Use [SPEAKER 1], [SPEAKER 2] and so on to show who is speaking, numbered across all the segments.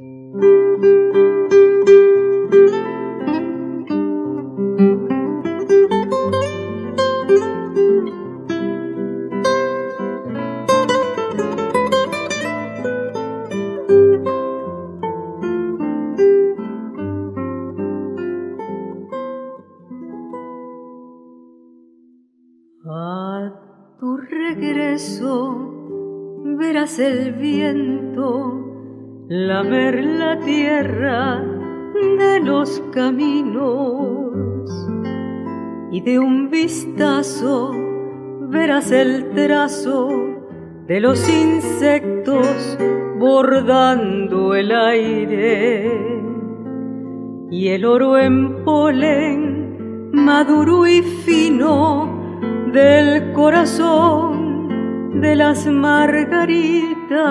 [SPEAKER 1] A tu regreso verás el viento lamer la tierra de los caminos y de un vistazo verás el trazo de los insectos bordando el aire y el oro en polen maduro y fino del corazón de las margaritas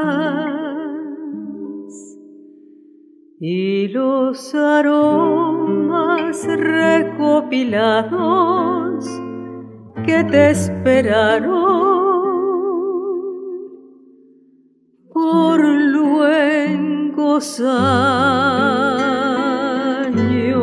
[SPEAKER 1] y los aromas recopilados que te esperaron por luengos años.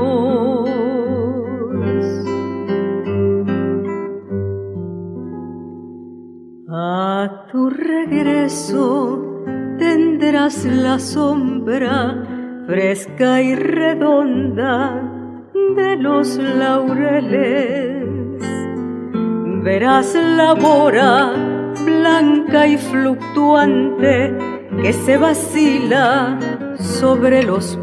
[SPEAKER 1] A tu regreso tendrás la sombra fresca y redonda de los laureles. Verás la bora blanca y fluctuante que se vacila sobre los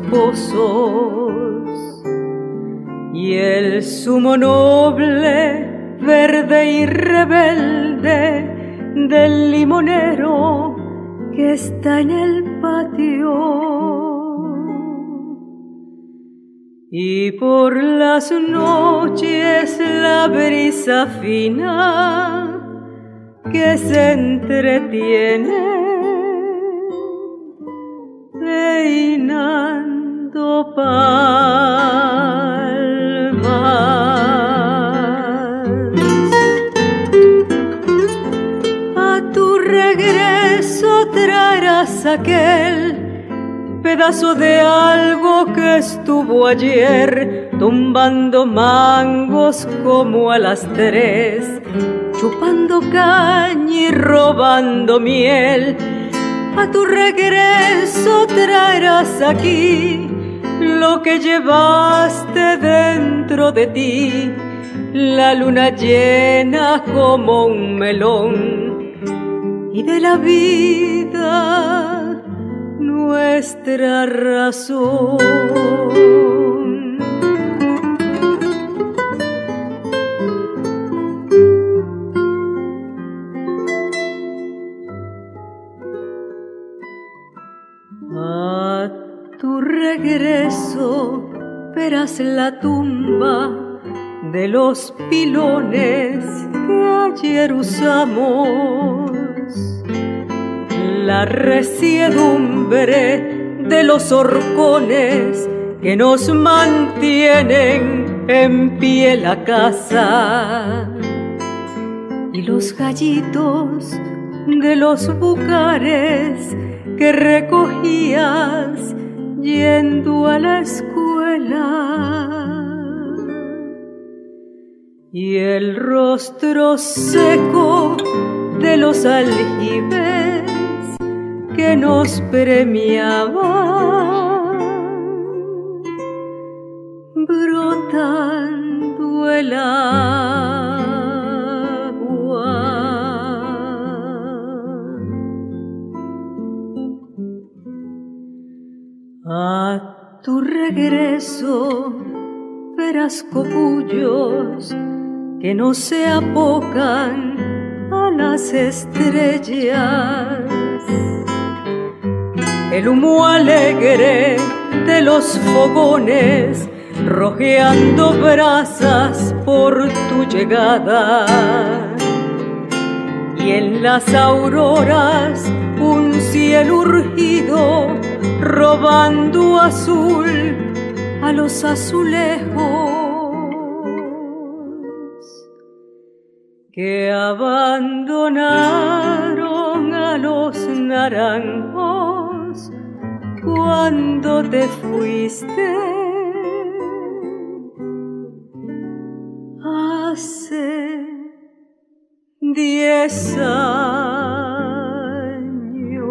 [SPEAKER 1] pozos y el zumo noble, verde y rebelde del limonero que está en el patio. Y por las noches la brisa fina que se entretiene peinando palmas. A tu regreso traerás aquel pedazo de algo que estuvo ayer tumbando mangos como a las 3, chupando caña y robando miel. A tu regreso traerás aquí lo que llevaste dentro de ti, la luna llena como un melón y de la vida nuestra razón. A tu regreso verás la tumba de los pilones que ayer usamos, la resiedumbre de los horcones que nos mantienen en pie la casa y los gallitos de los bucares que recogías yendo a la escuela y el rostro seco de los aljibes que nos premiaban brotando el agua. A tu regreso verás copullos que no se apocan a las estrellas, el humo alegre de los fogones rojeando brasas por tu llegada y en las auroras un cielo urgido robando azul a los azulejos que abandonaron a los naranjos cuando te fuiste. Hace 10 años.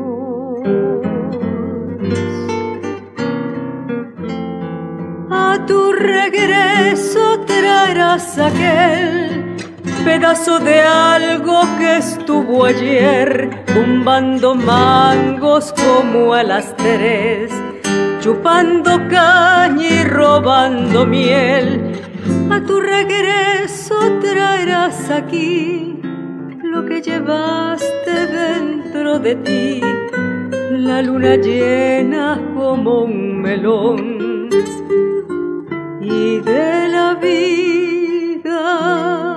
[SPEAKER 1] A tu regreso traerás aquel pedazo de algo que estuvo ayer tumbando mangos como a las 3, chupando caña y robando miel. A tu regreso traerás aquí lo que llevaste dentro de ti, la luna llena como un melón, y de la vida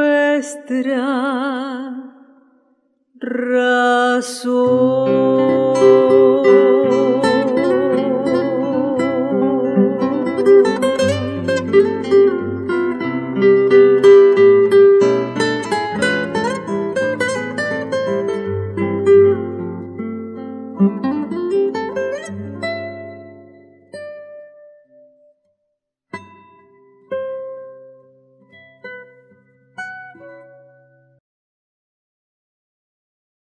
[SPEAKER 1] nuestra razón.